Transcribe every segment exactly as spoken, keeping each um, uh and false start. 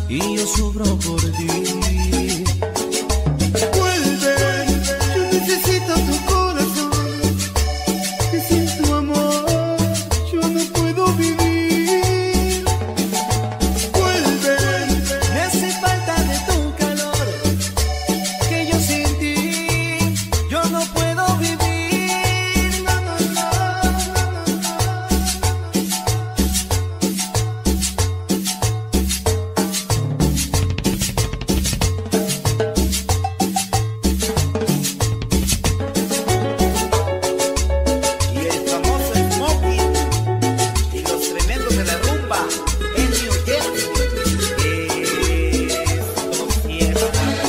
y yo sufro por ti. Vuelve, yo necesito tu corazón, que sin tu amor yo no puedo vivir. Vuelve, Me hace falta de tu calor, que yo sin ti yo no puedo vivir. No, no, no, Y el famoso Smokey y los tremendos de la rumba en New Jersey. Esto cierra.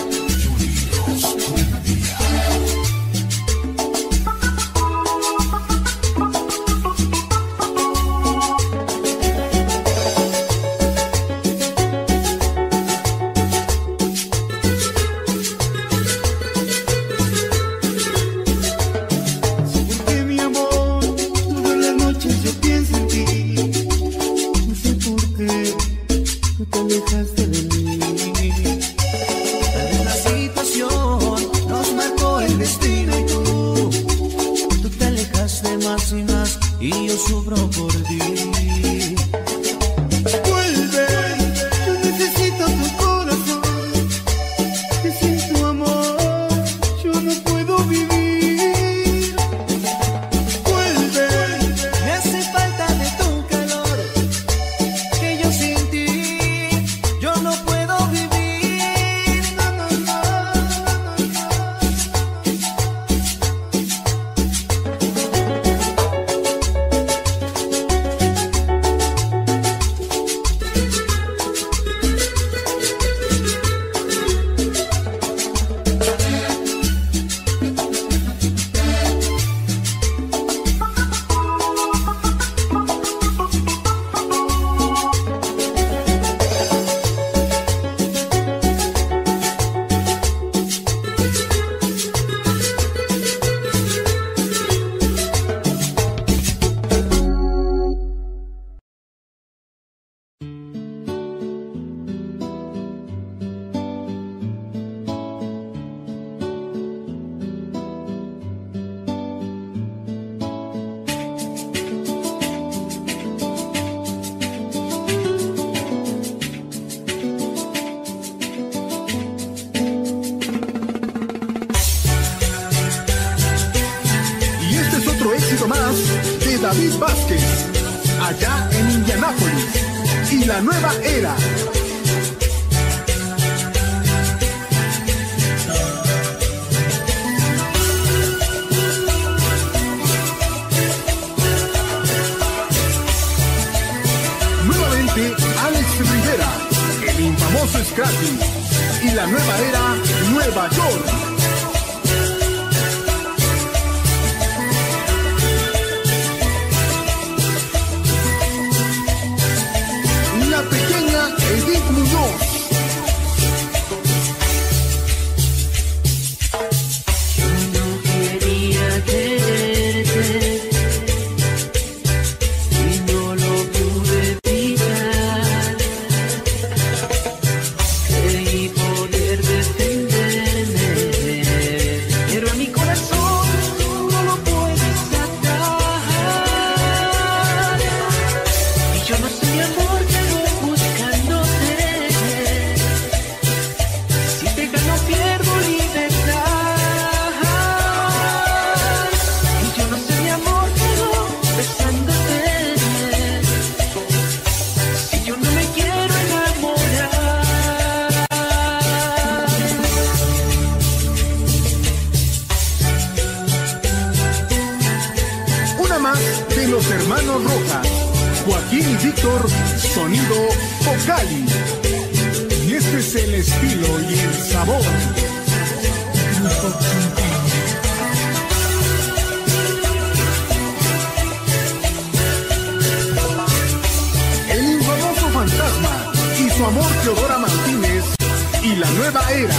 porque mi amor, todas las noches yo pienso en ti. No sé por qué tú te alejaste de mí. tal vez la situación nos marcó el destino y tú, tú te alejaste más y más y yo sufro por ti. Vuelve, yo necesito tu corazón, que sin tu amor yo no puedo vivir. Vuelve, Me hace falta de tu calor, que yo sin ti yo no puedo vivir. No, no, no, Y este es otro éxito más de David Vázquez, allá en Indianápolis, y la nueva era. Nuevamente Alex Rivera, el infamoso Scrappy, y la nueva era Nueva York. La pequeña Edith Muñoz. yo no quería quererte y no lo pude evitar. Creí poder defenderme, pero a mi corazón no lo puedes sacar. Y yo no sé mi amor, pero buscándote, si te gano pierdo libertad. Y yo no sé mi amor, pero besándote, si yo no me quiero enamorar. Una más de los hermanos Rojas, Joaquín y Víctor, sonido Vocali. Y este es el estilo y el sabor. El infamoso Fantasma y su amor Teodora Martínez, y la nueva era.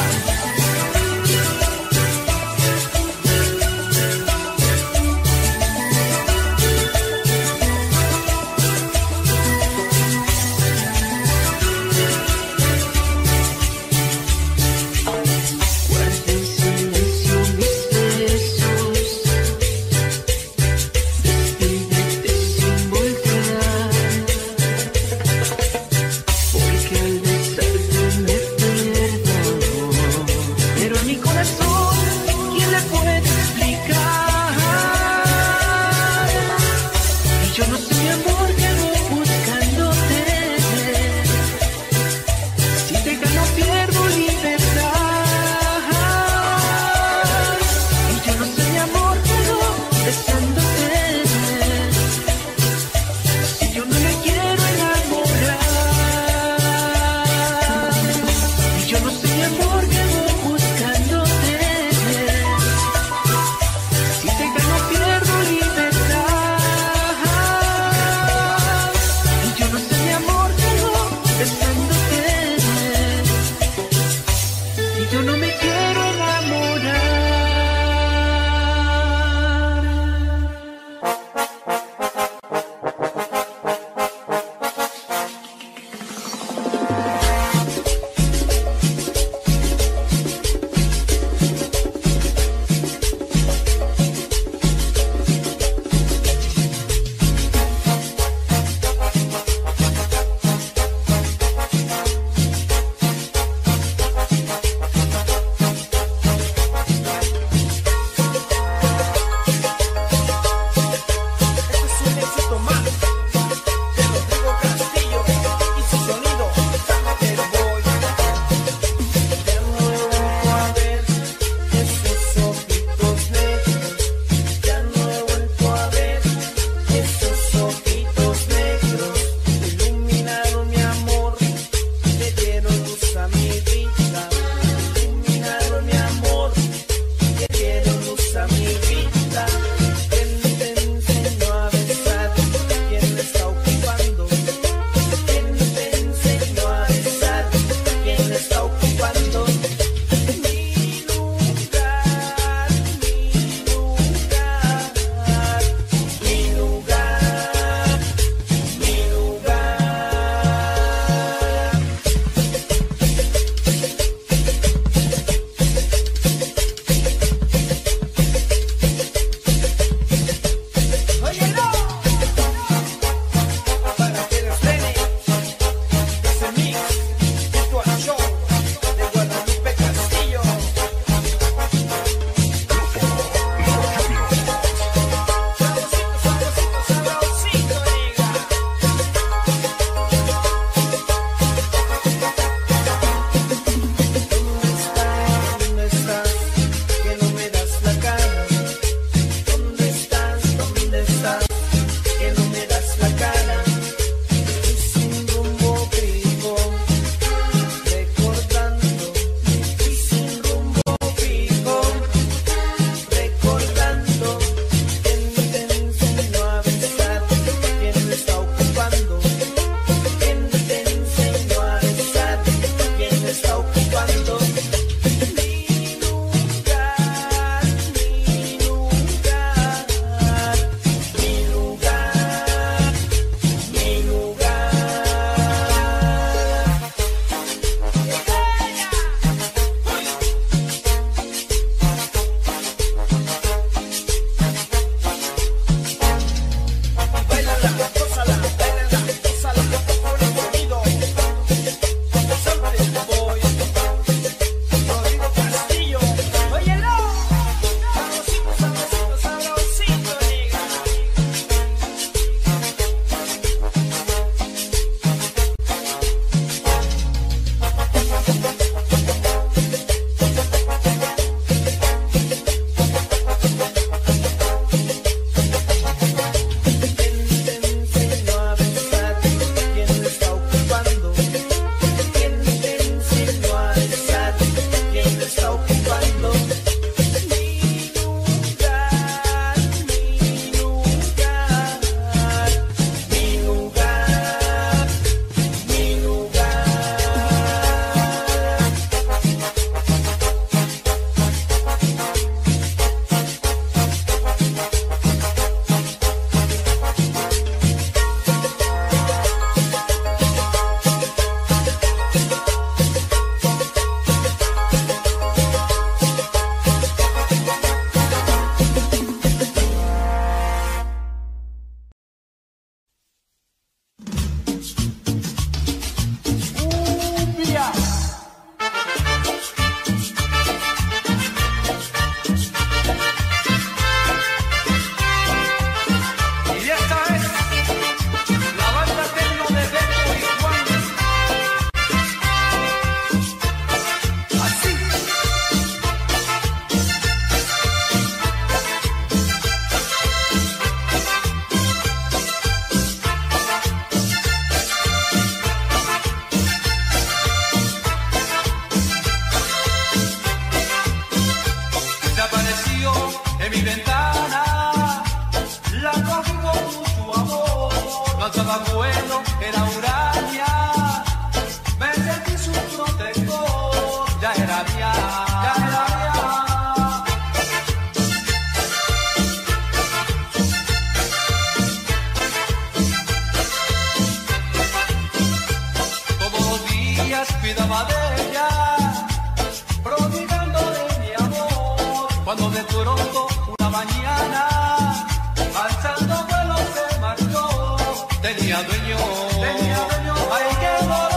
cuidaba de ella, prodigándole mi amor. Cuando de pronto una mañana, alzando vuelo se marchó. Tenía dueño, tenía dueño, ay qué dolor.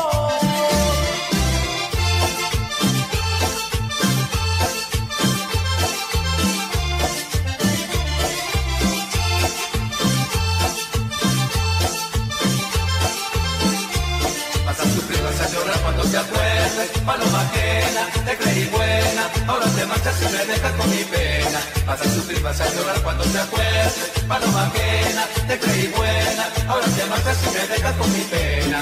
Vas a llorar cuando te acuerdes, paloma ajena, te creí buena, ahora te marchas y me dejas con mi pena. Vas a sufrir, vas a llorar cuando te acuerdes, paloma ajena, te creí buena, ahora te marchas y me dejas con mi pena.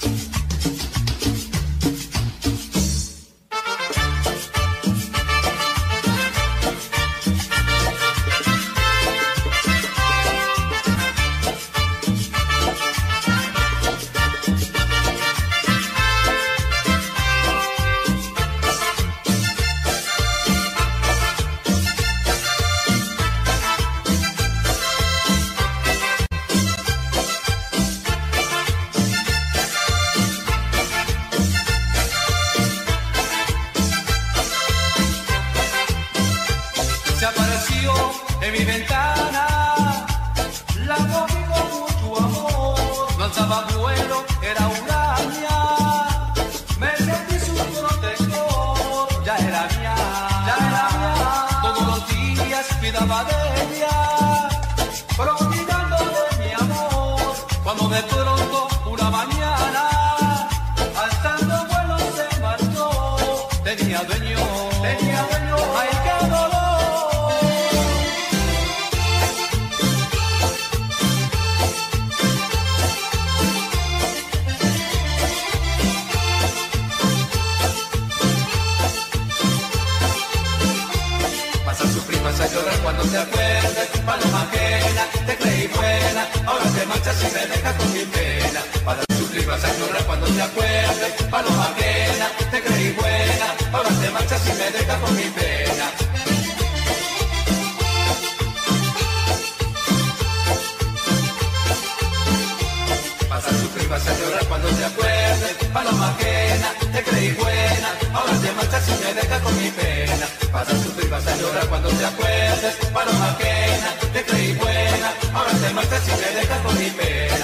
Se apareció en mi ventana, la cogí con mucho amor, no alzaba vuelo, era huraña, me sentí su protector, ya era mía, ya era mía, todos los días cuidaba de ella, prodigándole mi amor, cuando de pronto una mañana, alzando vuelo se marchó, tenía dueño, tenía dueño, ay qué dolor. Vas a llorar cuando te acuerdes, paloma ajena, te creí buena, ahora te marchas y me dejas con mi pena. Vas a sufrir, vas a llorar cuando te acuerdes, paloma ajena, te creí buena, ahora te marchas y me dejas con mi pena. Vas a sufrir, vas a llorar cuando te acuerdes, paloma ajena, te creí buena, ahora te marchas y me dejas con mi pena. Vas a sufrir, vas a llorar cuando te acuerdes, paloma ajena, te creí buena, ahora te marchas y me dejas con mi pena.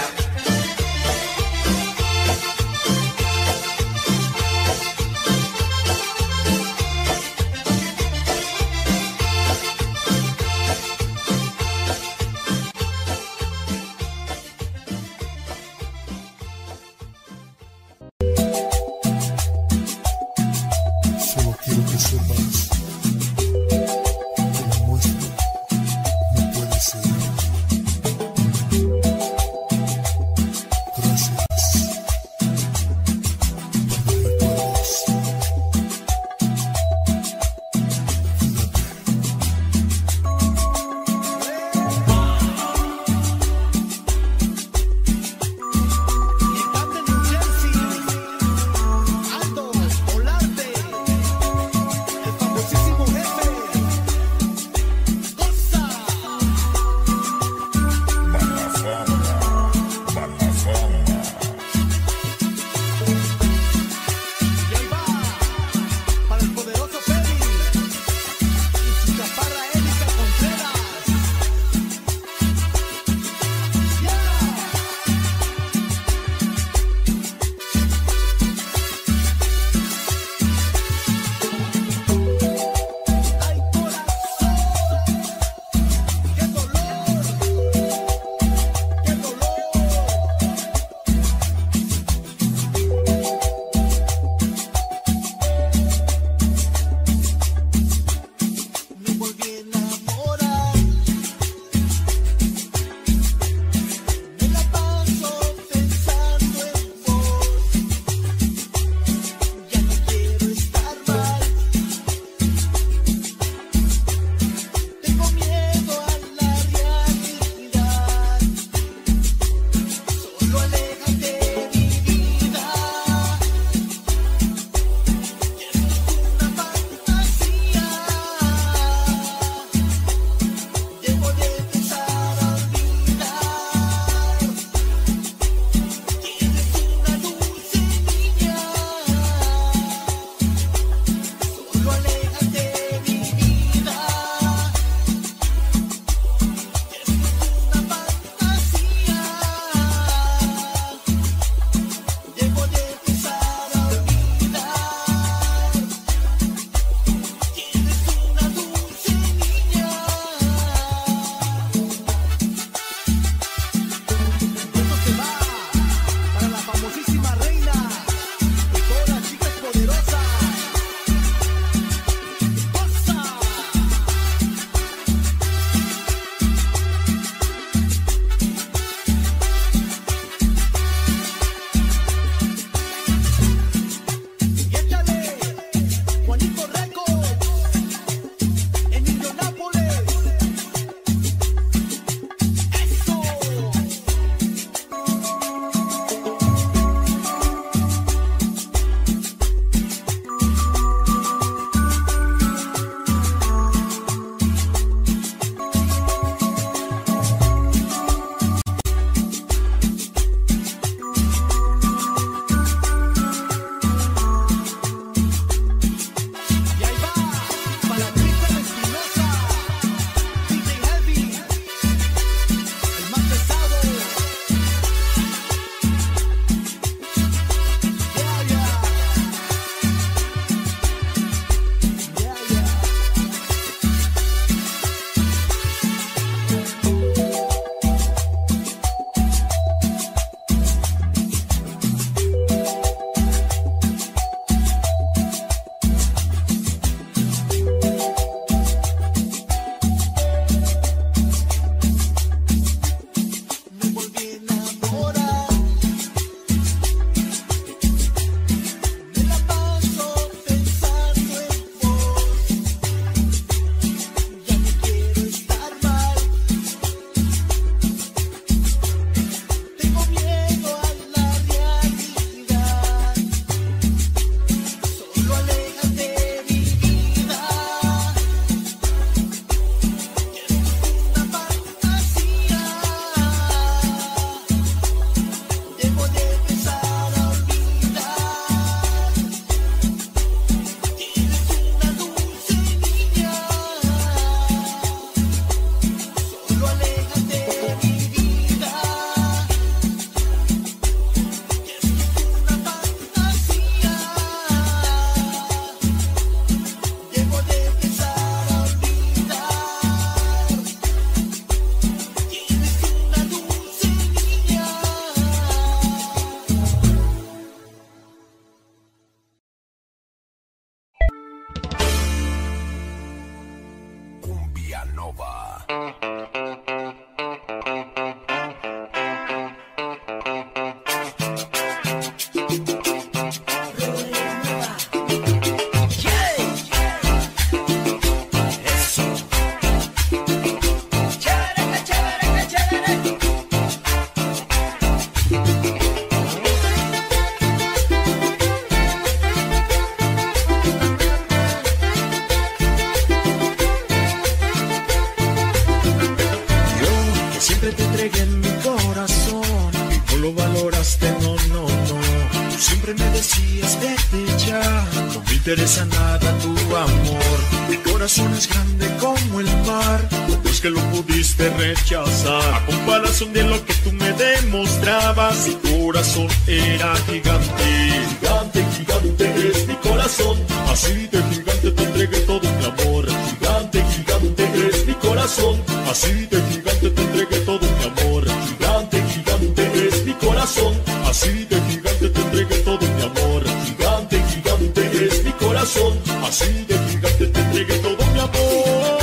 siempre me decías vete ya, no me interesa nada tu amor. Mi corazón es grande como el mar, pues que lo pudiste rechazar. A comparación de lo que tú me demostrabas, mi corazón era gigante. Gigante, gigante es mi corazón, así de gigante te entregué todo mi amor. Gigante, gigante es mi corazón, así de gigante te entregué todo mi amor. Gigante, gigante es mi corazón, así de gigante te entregué todo mi amor. Gigante, gigante es mi corazón, así de gigante te entregué todo mi amor.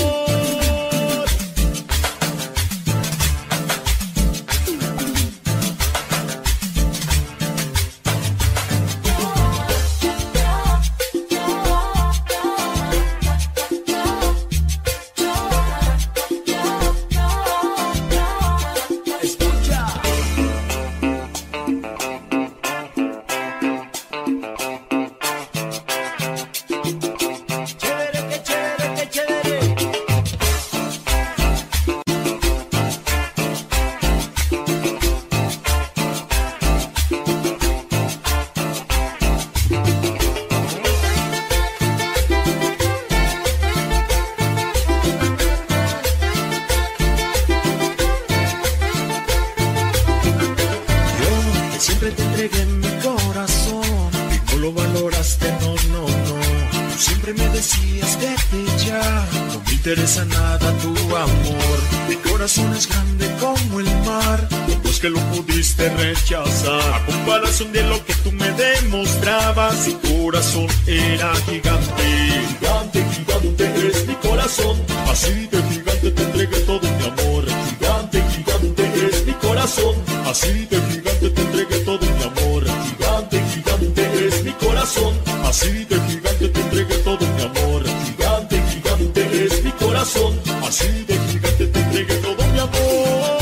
A comparación de lo que tú me demostrabas, mi corazón era gigante. Gigante, gigante es mi corazón, así de gigante te entregué todo mi amor. Gigante, gigante es mi corazón, así de gigante te entregué todo mi amor. Gigante, gigante es mi corazón, así de gigante te entregué todo mi amor. Gigante, gigante es mi corazón, así de gigante te entregué todo mi amor.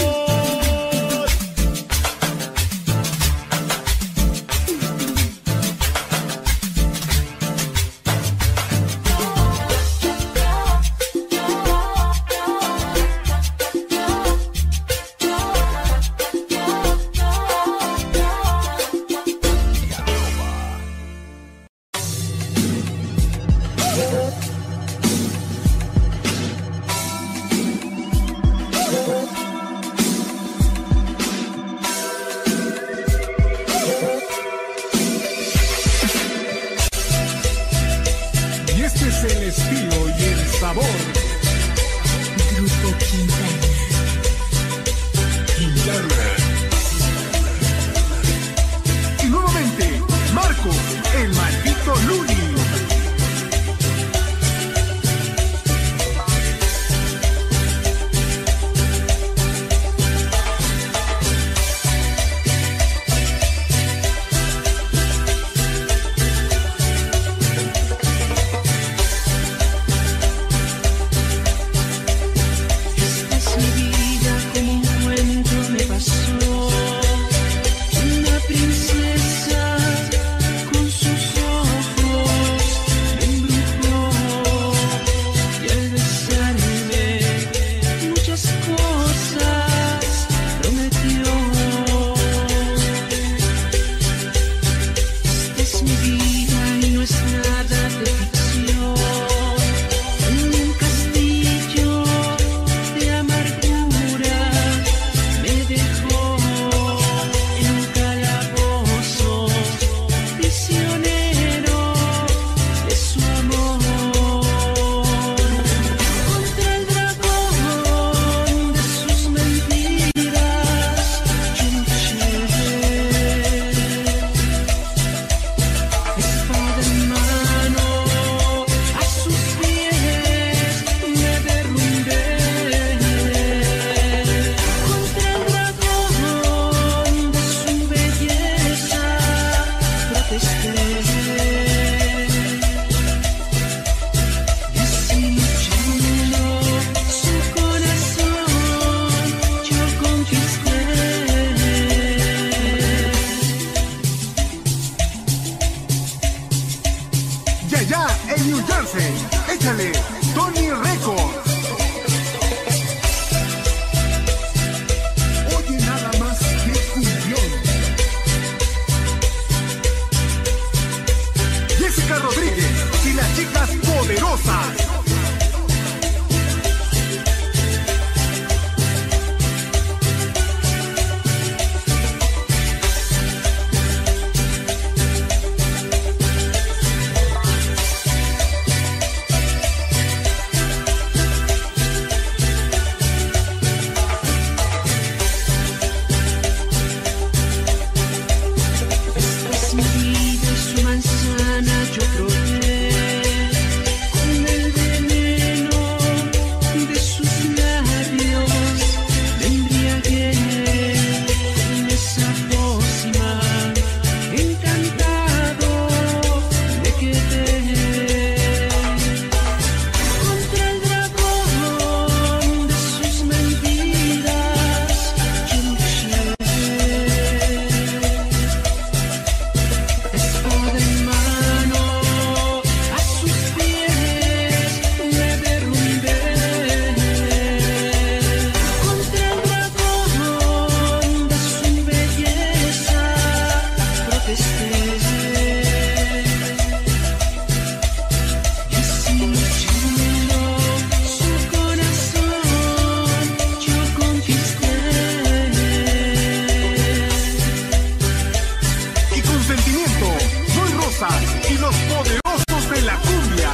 Rosa y los poderosos de la cumbia.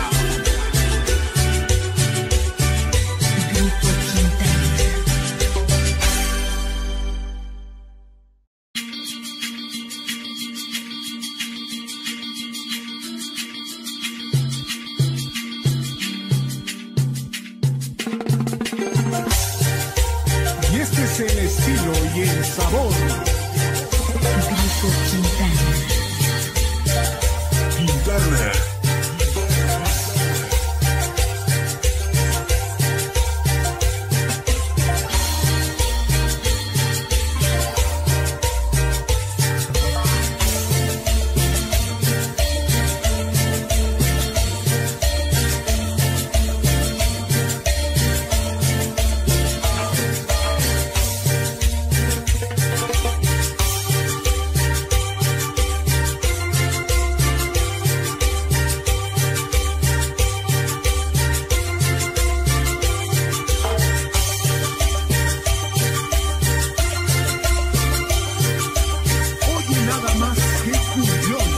Grupo Quintana. Y este es el estilo y el sabor. Grupo Quintana. Quintana. Oye nada más que cumbión.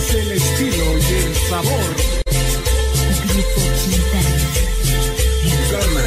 es el estilo y el sabor. Grupo Quintana. Quintana.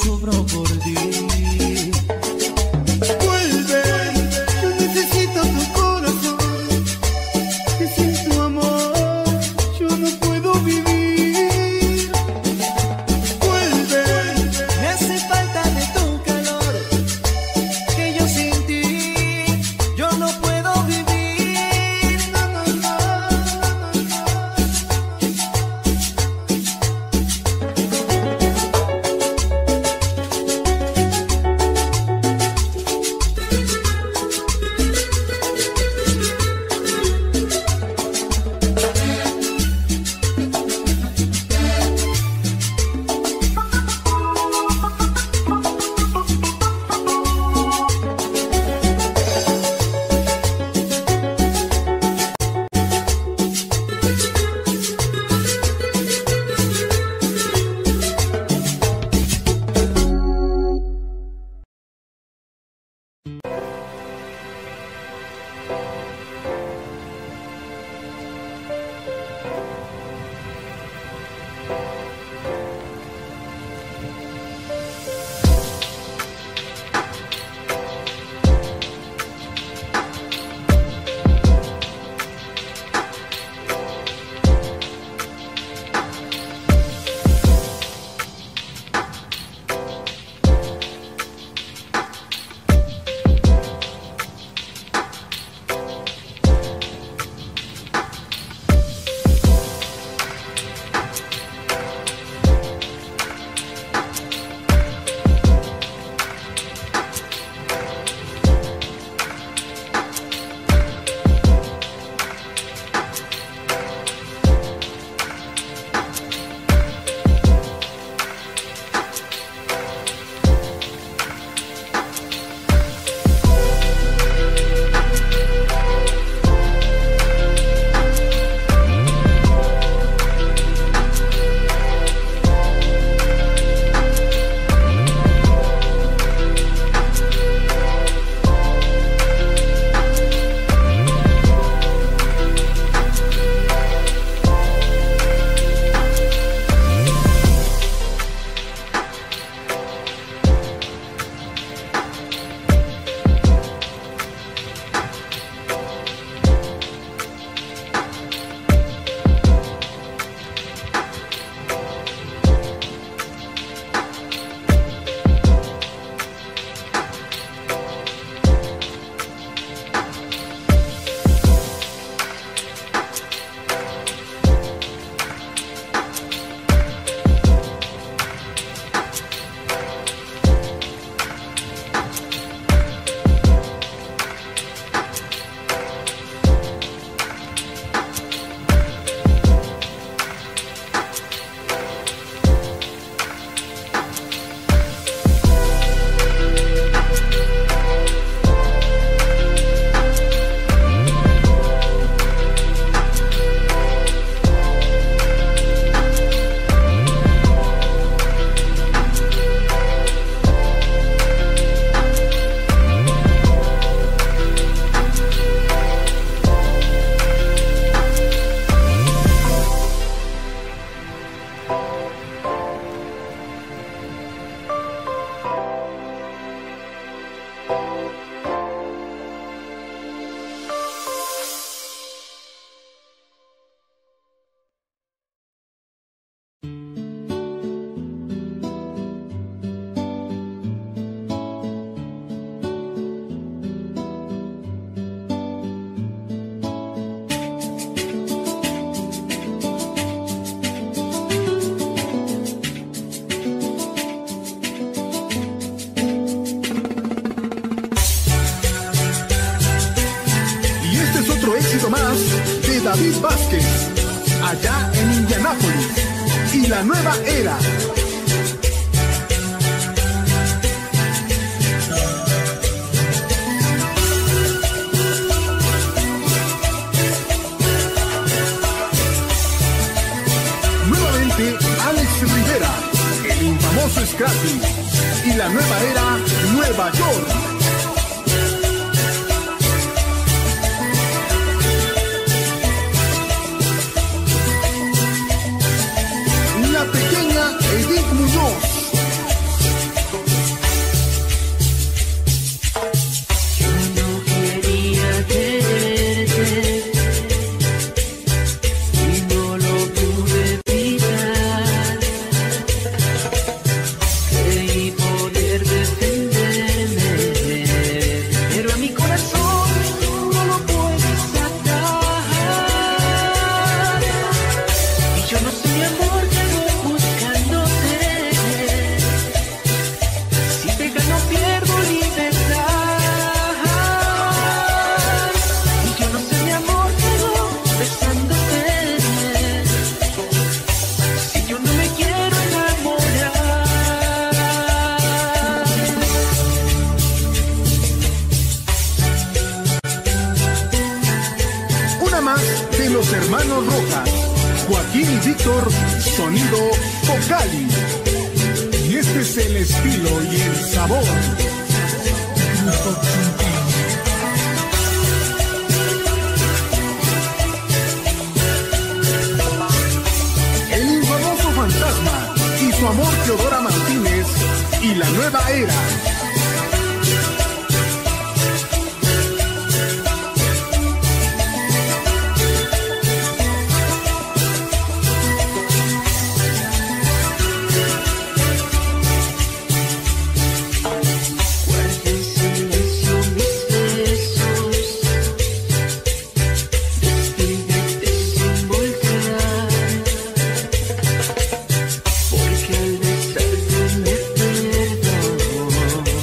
sufro por ti. Vuelve, yo necesito tu corazón, que sin tu amor yo no puedo vivir. Vuelve, me hace falta de tu calor, que yo sin ti yo no puedo vivir. No, no, no, no, no. David Vázquez, allá en Indianápolis, y la nueva era. Nuevamente Alex Rivera, el infamoso Scrappy, y la nueva era Nueva York. La pequeña Edith Muñoz. más de los hermanos Rojas, Joaquín y Víctor, sonido Vocali. Y este es el estilo y el sabor. Grupo Quintana. El infamoso Fantasma y su amor Teodora Martínez y la nueva era. Porque al besarte me pierdo.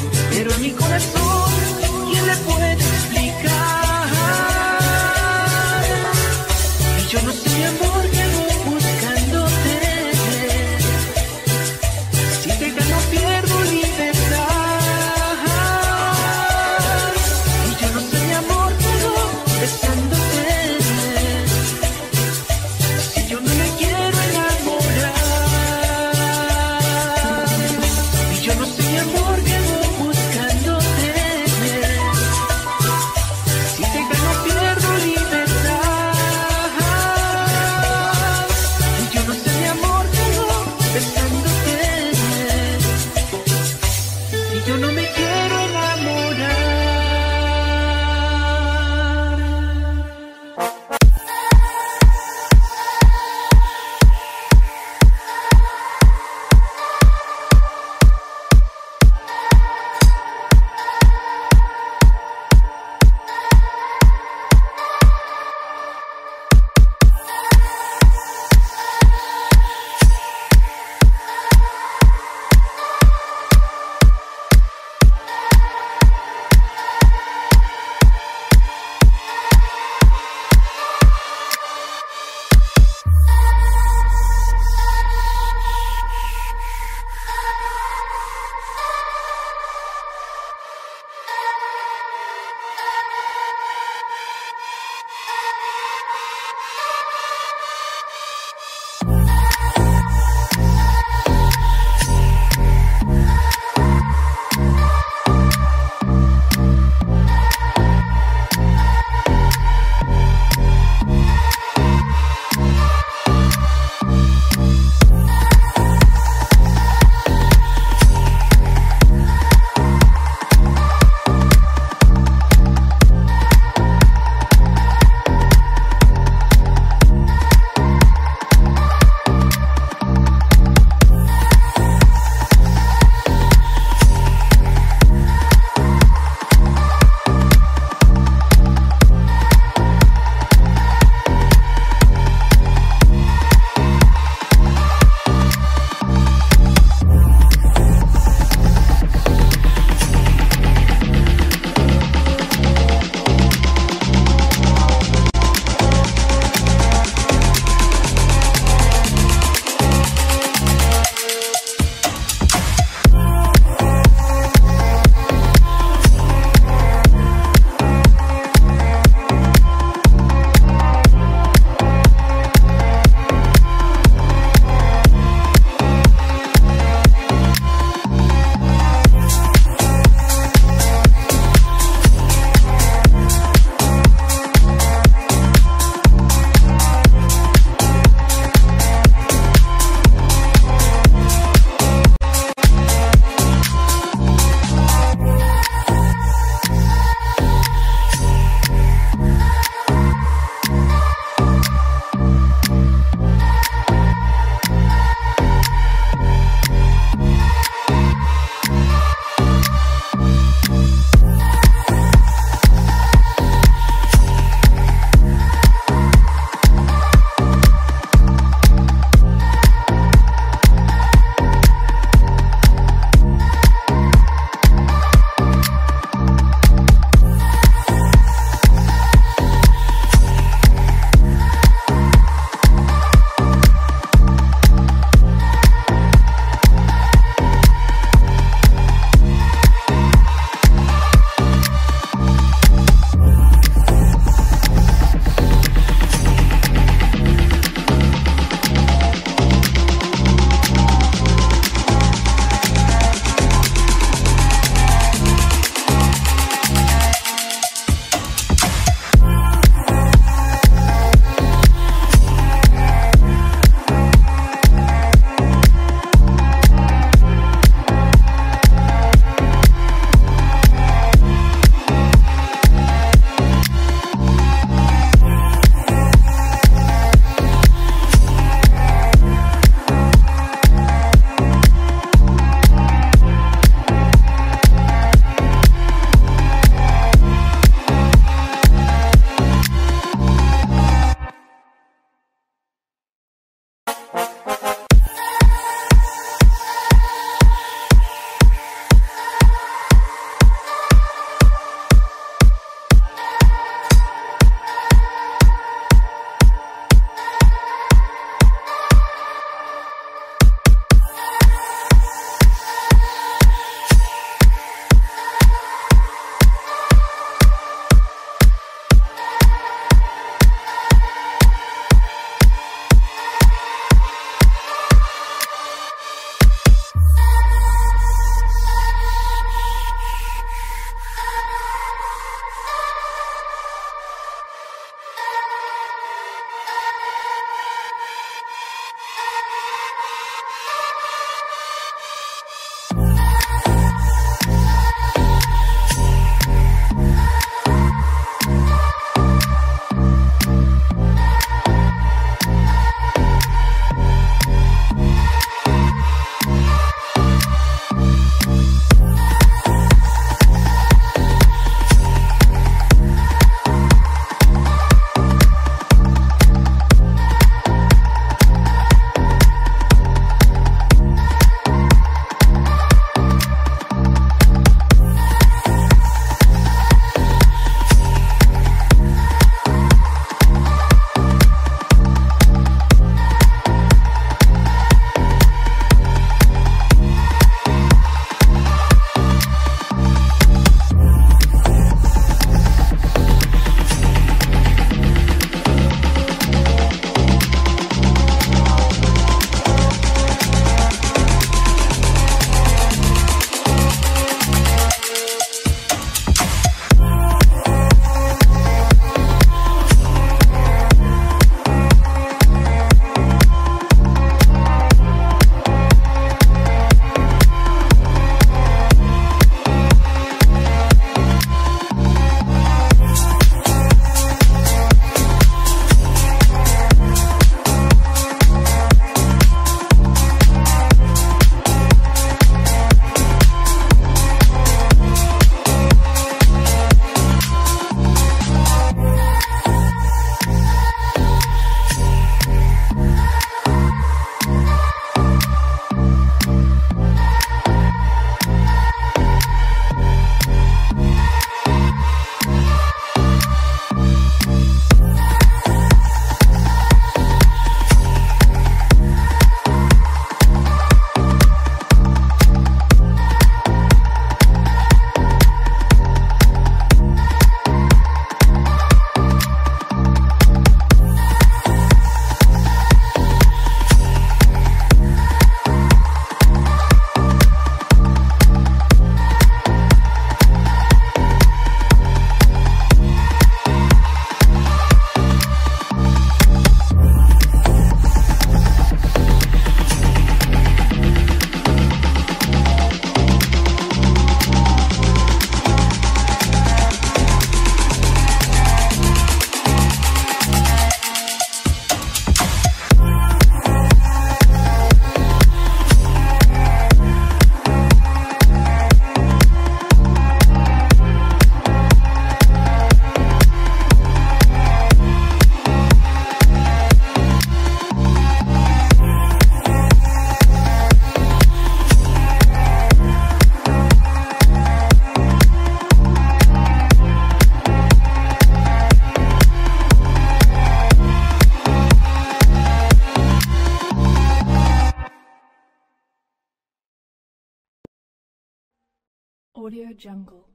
Audio Jungle.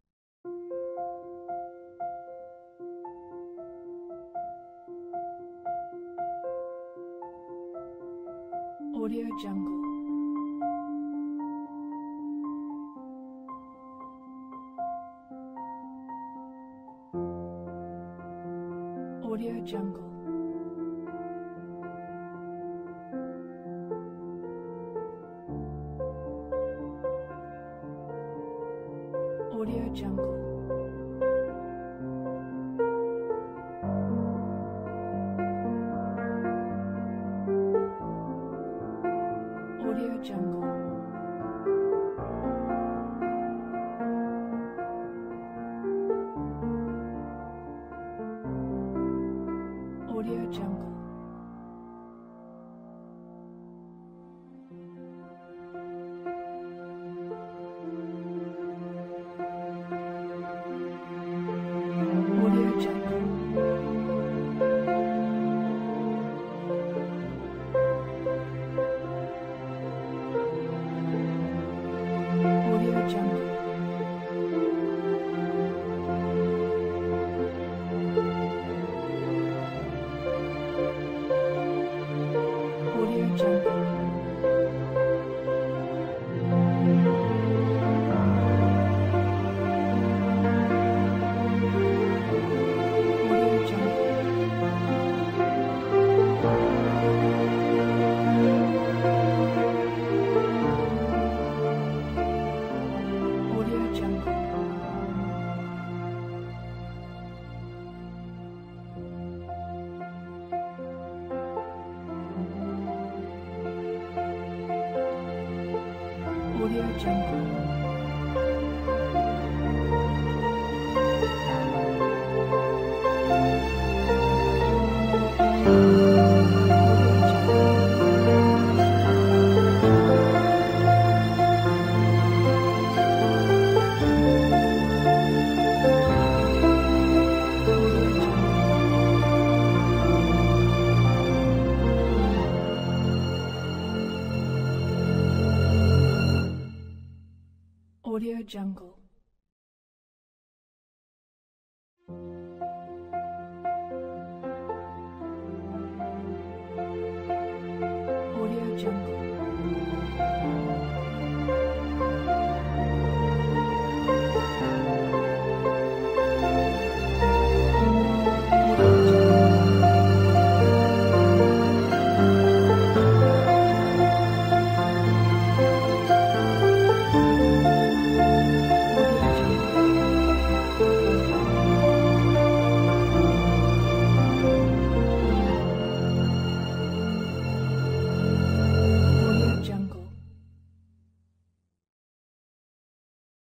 Audio Jungle. Audio Jungle. Audio Jungle. Audio Jungle. Audio Jungle. Audio Jungle. Audio Jungle. Audio Jungle. Audio Jungle. Audio Jungle. Audio Jungle. Audio Jungle. Audio Jungle.